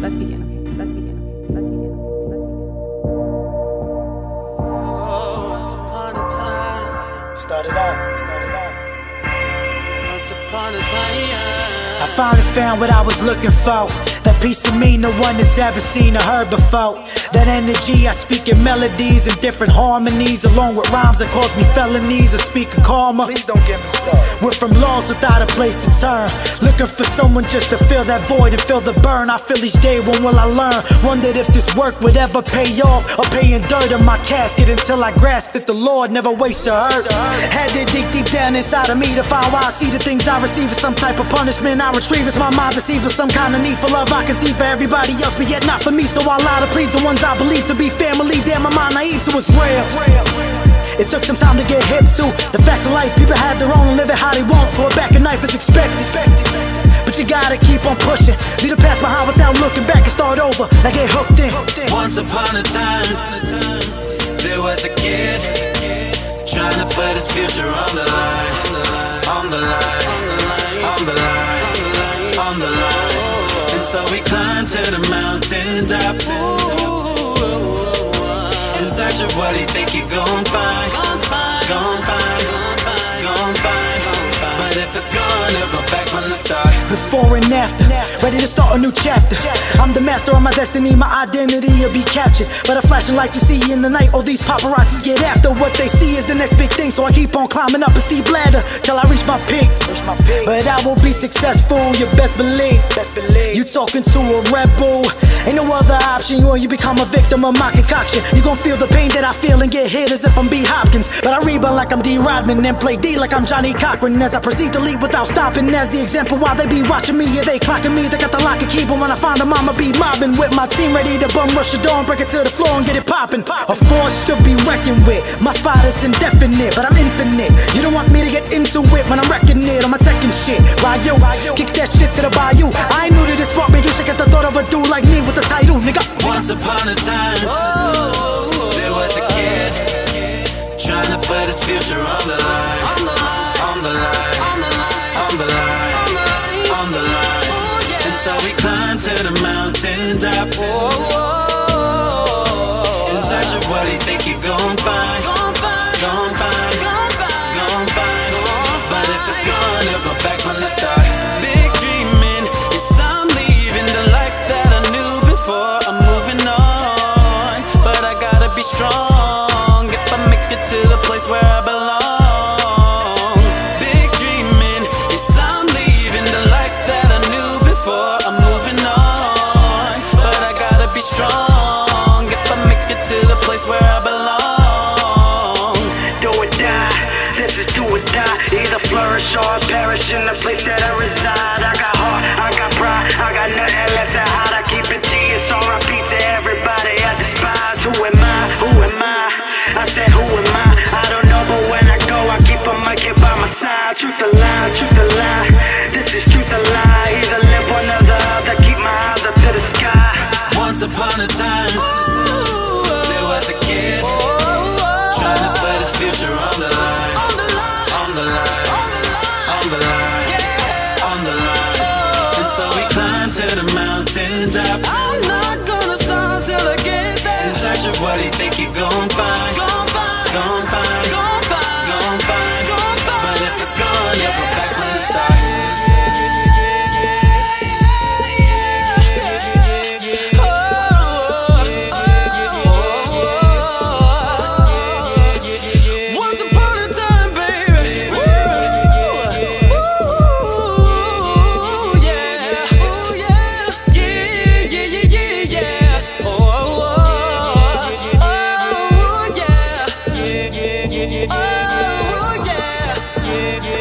Let's begin, okay? Let's begin, okay? Let's begin. Once upon a time. Started out. Once upon a time. I finally found what I was looking for. That piece of me no one has ever seen or heard before. That energy I speak in melodies and different harmonies, along with rhymes that cause me felonies. I speak of karma. Please don't get me started. We're from lost without a place to turn, looking for someone just to fill that void and feel the burn. I feel each day, when will I learn? Wondered if this work would ever pay off, or paying dirt in my casket until I grasp it. The Lord never wastes a hurt. Had to dig deep down inside of me to find why I see the things I receive as some type of punishment I retrieve. It's my mind deceived with some kind of need for love I can see for everybody else, but yet not for me. So I lie to please the ones I believe to be family. Damn, my mind naive, so it's real. It took some time to get hip to the facts of life. People have their own and live it how they want, so a back and knife is expected. But you gotta keep on pushing, leave the past behind without looking back and start over. Now get hooked in. Once upon a time, there was a kid trying to put his future on the line, on the line, on the line, on the line. And so we climbed to the mountain top, in search of what he think you gon' find, gon' find, gon' find, gon' find. But if it's gone, it'll go back from the start. Before and after, ready to start a new chapter. I'm the master of my destiny, my identity will be captured by the flashing light to see in the night. All these paparazzis get after what they see is the next big thing, so I keep on climbing up a steep ladder till I reach my peak. But I will be successful, you best believe. You talking to a rebel, ain't no other option. You become a victim of my concoction. You gon' feel the pain that I feel and get hit as if I'm B. Hopkins, but I rebound like I'm D. Rodman and play D like I'm Johnny Cochran as I proceed to lead without stopping. As the example while they be watching me, yeah, they clocking me. They got the lock and key, but when I find them, I'ma be mobbing with my team, ready to bum rush the door and break it to the floor and get it popping. A force to be reckoned with. My spot is indefinite, but I'm infinite. You don't want me to get into it when I'm wrecking it on my tech and shit. Ryo, kick that shit to the bayou. I ain't new to this sport, man. You should get the thought of a dude like me with the title, nigga. Once upon a time, there was a kid trying to put his future on the line, on the line, on the line, on the line, on the line. And so we climbed to the mountain top, in search of what he think you gon' find, gon' find, gon' find, gon' find. But if it's gone, it'll go back from the start. Big dreaming, yes, I'm leaving the life that I knew before. I'm moving on, but I gotta be strong if I make it to the place where I belong. Big dreaming, yes, I'm leaving the life that I knew before. I'm moving on, but I gotta be strong if I make it to the place where I belong. Do or die, this is do or die. Either flourish or perish in the place that I reside. I got heart, I got pride, I got nothing left to hide. I keep it G, it's on repeat to everybody I despise. Who am I? Who am I? I said who am I? I don't know, but when I go, I keep a mic here by my side. Truth or lie, truth or lie. This is truth or lie. Either live one or the other, keep my eyes up to the sky. Once upon a time, there was a kid trying to put his future on the line, on the line, on the line, on the line, on the line. And so we climbed to the mountain top. I'm not gonna stop till I get there, in search of what he think you gon' find, gon' find, gon' find, gon' find, gon' find. But if it's gone, you'll go back from the start. Once upon a time, baby. Ooh, yeah. Ooh, yeah. Yeah, yeah, yeah, yeah, yeah. Oh, oh, oh. Oh, yeah. Oh, yeah.